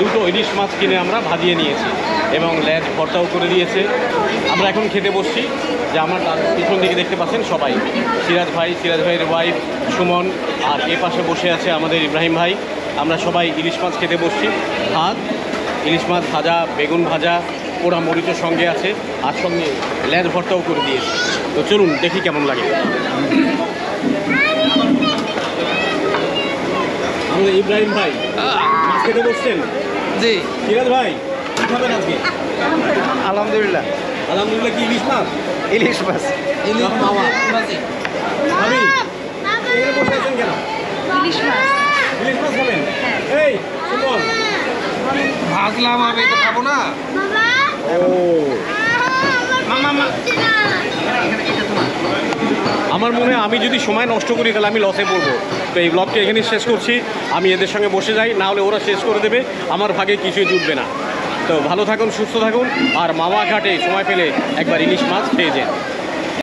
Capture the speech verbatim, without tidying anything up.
দুটো ইলিশ মাছ কিনে আমরা ভাজিয়ে নিয়েছি এবং লেজ ভর্তাও করে দিয়েছে। আমরা এখন খেতে বসছি। যে আমার তার পিছন দিকে দেখতে পাচ্ছেন সবাই, সিরাজ ভাই, সিরাজ ভাইয়ের ওয়াইফ সুমন, আর এ পাশে বসে আছে আমাদের ইব্রাহিম ভাই। আমরা সবাই ইলিশ মাছ খেতে বসছি। ভাত, ইলিশ মাছ ভাজা, বেগুন ভাজা, পোড়া মরিচের সঙ্গে আছে, আর সঙ্গে লেজ ভর্তাও করে দিয়েছে। তো চলুন দেখি কেমন লাগে। আমাদের ইব্রাহিম ভাই মাছ খেতে বসছেন। জি সিরাজ ভাই কী খাবেন আজকে? আলহামদুলিল্লাহ। আলহামদুলিল্লাহ। কি ইলিশ মাছ? ইলিশ মাছ। ইলিশ মাওয়া। ভাবি এখানে বসে আছেন কেন? ইলিশ মাছ। ইলিশ মাছ খাবেন? এই সুমন, ভাজলাম আমি তো খাবো না। ও মামা মা আমার মনে হয় আমি যদি সময় নষ্ট করি তাহলে আমি লসে পড়বো। তো এই ব্লগকে এখানে শেষ করছি। আমি এদের সঙ্গে বসে যাই, না হলে ওরা শেষ করে দেবে, আমার ভাগে কিছুই জুটবে না। তো ভালো থাকুন, সুস্থ থাকুন, আর মাওয়া ঘাটে সময় পেলে একবার ইলিশ মাছ খেয়ে যান।